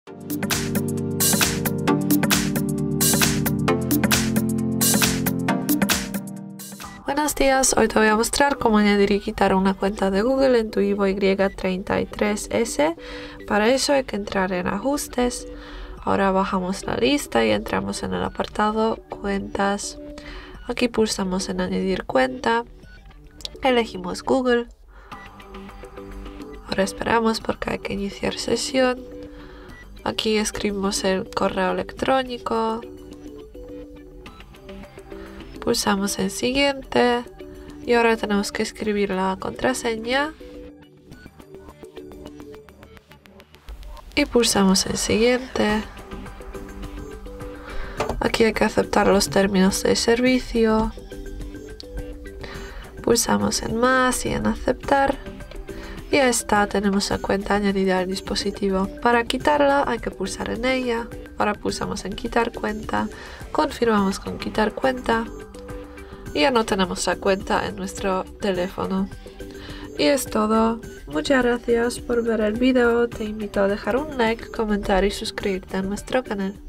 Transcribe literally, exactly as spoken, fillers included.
Buenos días, hoy te voy a mostrar cómo añadir y quitar una cuenta de Google en tu Evo Y treinta y tres ese. Para eso hay que entrar en ajustes. Ahora bajamos la lista y entramos en el apartado cuentas. Aquí pulsamos en añadir cuenta. Elegimos Google. Ahora esperamos porque hay que iniciar sesión. Aquí escribimos el correo electrónico. Pulsamos en siguiente y ahora tenemos que escribir la contraseña y pulsamos en siguiente. Aquí hay que aceptar los términos de servicio. Pulsamos en más y en aceptar y ya está, tenemos la cuenta añadida al dispositivo. Para quitarla hay que pulsar en ella. Ahora pulsamos en quitar cuenta, confirmamos con quitar cuenta. Y ya no tenemos la cuenta en nuestro teléfono. Y es todo. Muchas gracias por ver el video. Te invito a dejar un like, comentar y suscribirte a nuestro canal.